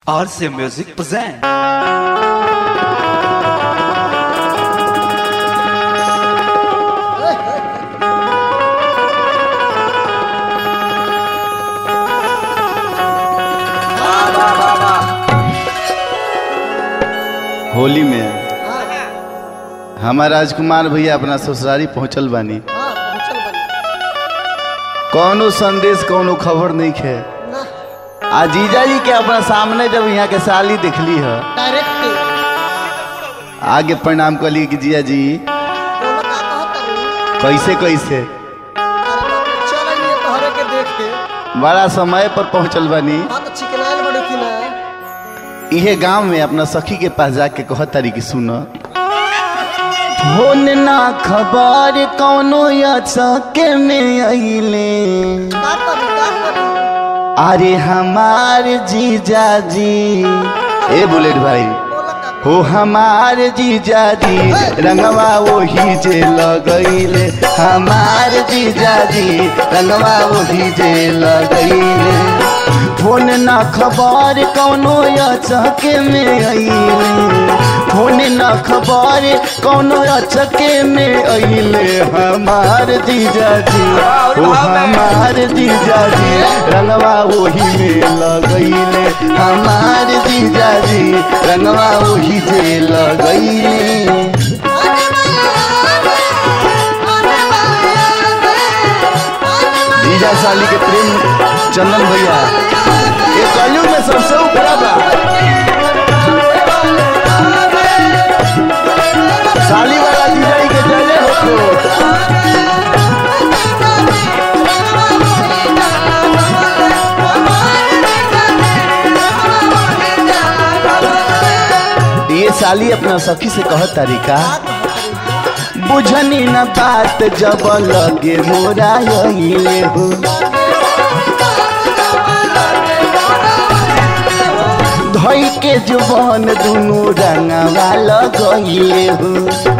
RC Music present. Holi में हमारा राजकुमार भैया अपना ससुरारी पहुंचल बानी। कौनो संदेश कौनो खबर नहीं खे। आ जीजा जी के अपना सामने जब यहाँ के साली दिखली है आगे प्रणाम कली कि जीजा जी कैसे कैसे बड़ा समय पर पहुंचल बानी। इहे गांव में अपना सखी के पास जाके कह तारी की सुन होन ना खबर कौनो के में अइले अरे हमार जीजा जी ए बुलेट भाई हो हमार जीजा जी रंगवा वही जे लगैले हमार जीजा जी रंगवा वही जे लगैले फोन ना खबर कौनो अचके में अइले फोन ना खबर कौनो अचके में अइले हमार जीजा जी ओ हमार जीजा जी रंगवा वही में लगैले हमार जीजा जी रंगवा वही जे लगैले। जीजा साली के प्रेम चंदन भैया ये कलयुग में सबसे ऊपरा बा। साली वाला जीजा के जले हो ये साली अपना सखी से कहत तरीका बुझनी न बात जब लगे मोरा यहिले हो धई के जुबान दुनू रंगवा लगइले हो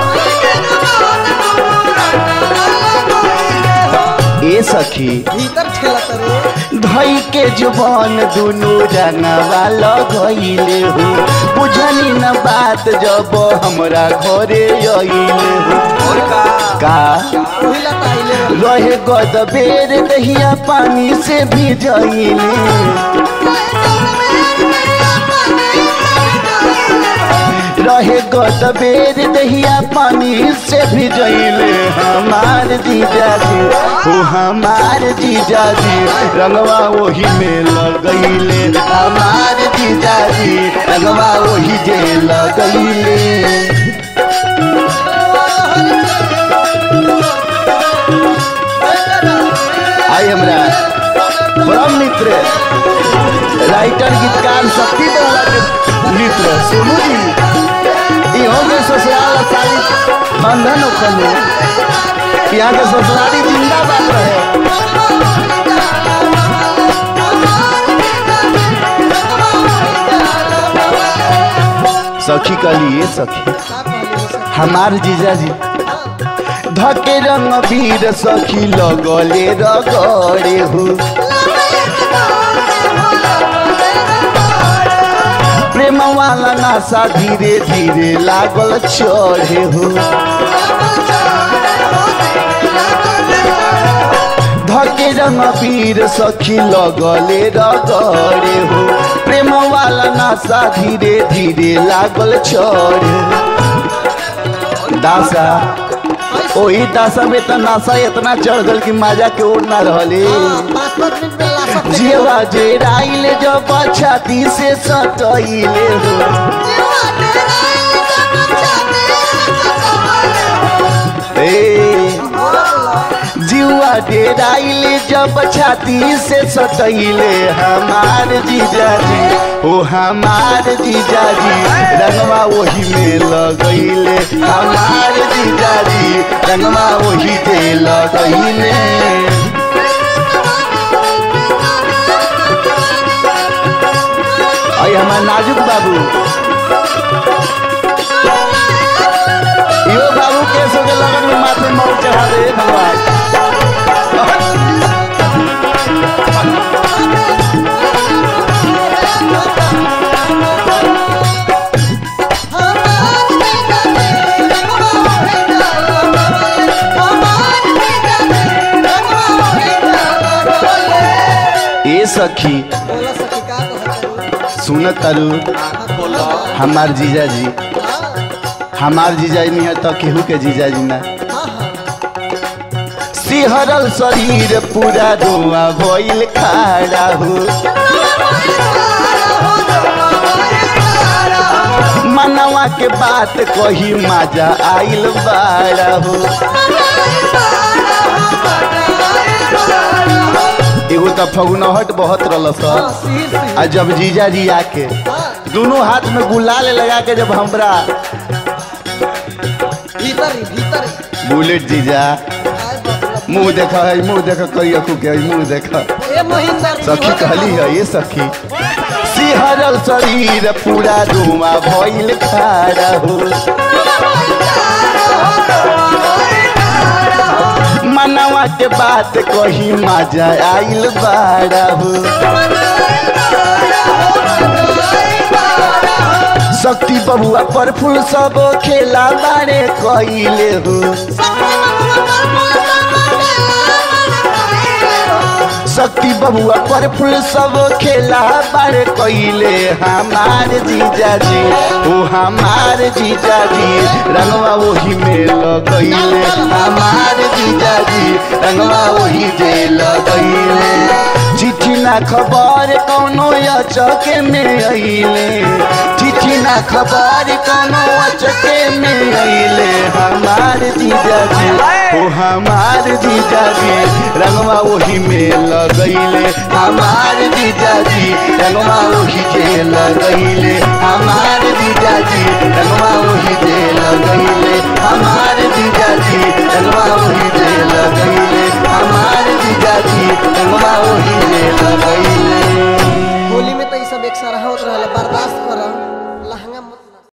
ए सखी भीतर ठेला धई के जुबान दुनू रंगवा लगइले हो बुझनी न बात जब हमरा घरे अइले हो का रहे गद बेर दहिया पानी से भिजइले रहे गद बेर दहिया पानी से भिजइले हमार जीजा जी हो हमार जीजा जी रंगवा वही में लगइले हमार जीजा जी रंगवा वही जे लगइले। आई हमरा परम मित्र राइटर गीतकार शक्ति बउआ के मित्र सोनू जी इहो में ससुराल साली बंधन ओखले यहाँ के ससुराली जिंदाबाद रहे। सखी कलिए सखी हमार जीजा जी धके रंग वीर सखी लगले रगड़े हो प्रेम वाला नासा धीरे धीरे लागल चढ़े हो धके रंग वीर सखी लगले रगड़े हो प्रेम वाला नासा धीरे धीरे लागल चढ़े दासा ओही दासा में तो नासा इतना चढ़ गल कि माजा के ओर ना रहले जीवा जे राइले जब छाती से सटइले हो जीवा डेराइले जब छाती से सटइले हमार जीजा जी ओ हमार जीजा जी रंगवा वही में लगइले हमार जीजा जी रंगवा वही जे लगइले। आई हमार नाजुक बाबू यो बाबू कैसे के लगन में माथे मोर चढ़ा दे भगवान। सखी बोला सखी का कहत सुन तरु बोला हमार जीजा जी हमार जीजा नहीं है तो केहू के जीजा जी ना सिहरल शरीर पूरा धुआं भइल खाड़ा हो मनवा के बात कही मजा आइल बाड़ा हो एगो तो फगुनहट बहुत रल आ जब जीजा जी आके दोनों हाथ में गुलाल लगा के जब हमरा भीतर बुलेट जीजा मुंह देखा है मुंह देखा कई अखू के मुंह देखा ए महेंद्र सखी कहली है ये सखी सिहरल शरीर पूरा धुआं भइल खाड़ा हो मनवा के बात कही मजा आइल बाड़ा हो शक्ति बबुआ पर फूल सब खेला बारे कइले हो शक्ति बबुआ पर फूल सब खेला बारे कइले हमार जीजा जी ओ हमार जीजा जी रंगवा वही में लगइले हमार जीजा जी रंगवा वही जे लगइले चिट्ठी ना खबर कौनो अचके में अइले चिट्ठी ना खबर कौनो अचके में अइले हमार जीजा जी ओ हमार जीजा जी रंगवा वही में लगइले हमार जीजा जी रंगवा वही जे लगइले हमार जीजा जी रंगवा वही जे लगइले हमार जीजा जी रंगवा वही जे लगइले हमार जीजा जी रंगवा वही जे लगइले होली में तो ये सब एक सारा होत रहला बर्दाश्त कर लहंगा मत